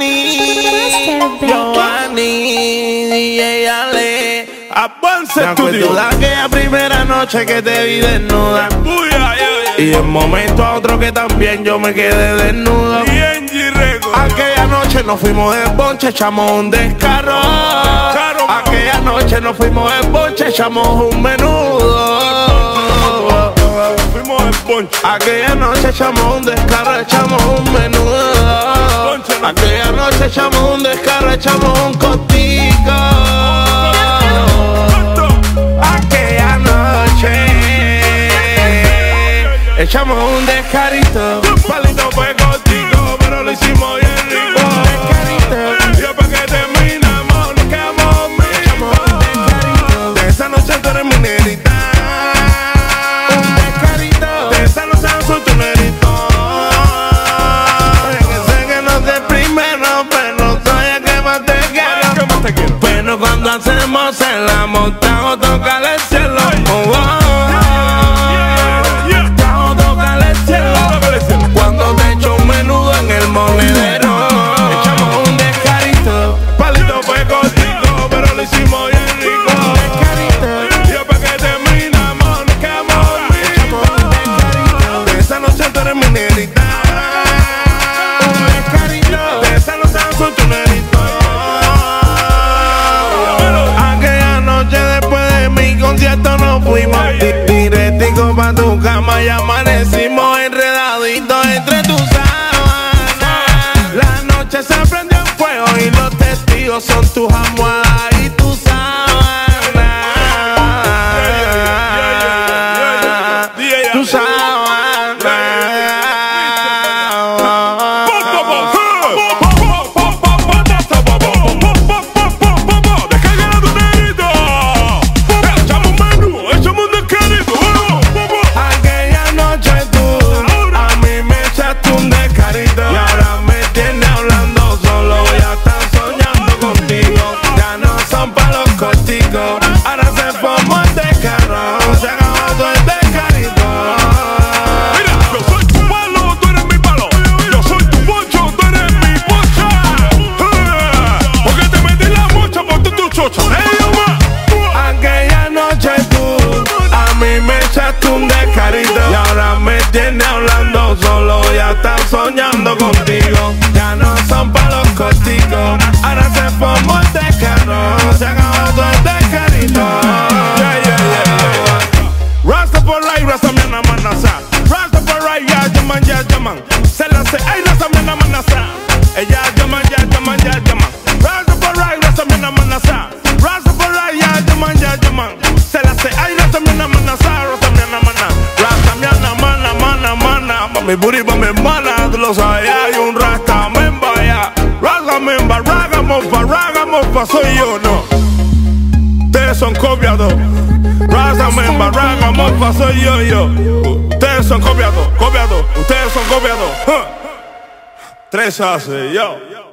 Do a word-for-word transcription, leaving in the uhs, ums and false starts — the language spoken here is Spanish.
Giovanni, Giovanni, D J Ale, Avance me acuerdo Studio. de aquella primera noche que te vi desnuda. Uy, ay, ay, Y de un momento a otro que también yo me quedé desnudo. ay. Y Angie Rego. Aquella noche nos fuimos de bonche, echamos un descarro. Claro, mano. Aquella noche nos fuimos de bonche, echamos un menudo. Fuimos en ponche. Aquella noche echamos un descarro, echamos un menudo. Ponche, no. Aquella noche echamos un descarro, echamos un costico. Aquella noche echamos un descarito. Un palito fue contigo, pero lo hicimos bien rico. Descarito. Yo pa' que terminamos, nos quedamos Echamos un descarito. De esa noche tú eres mi negrita. Un descarito. De esa noche no soy tu negrito. Que sé que no te primero, pero soy el que más te quiero. ¿Qué más te quiero? Pero cuando hacemos el amor, te hago tocar el cielo. Oh, oh. Yeah. Te hago tocar el cielo. Tócale el cielo. Cuando te echo un menudo en el monedero. Echamos un descarito. Palito fue contigo, pero lo hicimos bien rico. Descarito. Yo pa' que terminamos, nos quedamos Echamos un descarito. De esa noche tú eres mi negrita. Un descarito. De esa noche no soy tu negrito. Aquella noche después de mi concierto nos fuimos di- directico pa' tu cama y amanecimos enredaditos entre tus sábanas. La noche se prendió en fuego y los testigos son tus almohadas y tus sábanas. Tus sábanas. Aquella noche tú a mí me echaste un descarito y ahora me tienes hablando solo. Ya están soñando contigo, ya no son pa' los corticos. Ahora se formó el descarro, se acabó todo el descarito. Aquella noche tú a mí me echaste un descarito y ahora me tienes hablando solo. Ya están soñando contigo, ya no son pa' los corticos. Ahora se formó el descarro, se acabó todo el descarito. Yeah, yeah, yeah. Rastafari, Rastamiana Manasa. Rastafari, ya llaman, ya llaman. Se la hace, ay, Rastamiana Manasa. Ella llaman, ya llaman, ya llaman. Rastafari, Rastamiana Manasa. Rastafari, ya llaman, ya llaman. Se la hace, ay, Rastamiana Manasa. Rastamiana Mana. Rastamiana Mana, Mana, Mana. Pa' mi booty, pa' mi hermana. Tú lo sabes, hay un Rastamemba, ya. Rastamemba, Ragamuffin, Ragamuffin, soy yo, no. Ustedes son copiados. Rastamemba, Ragamuffin, soy yo, yo. Ustedes son copiados, copiados. Ustedes son copiados. Huh. Tres hace, yo.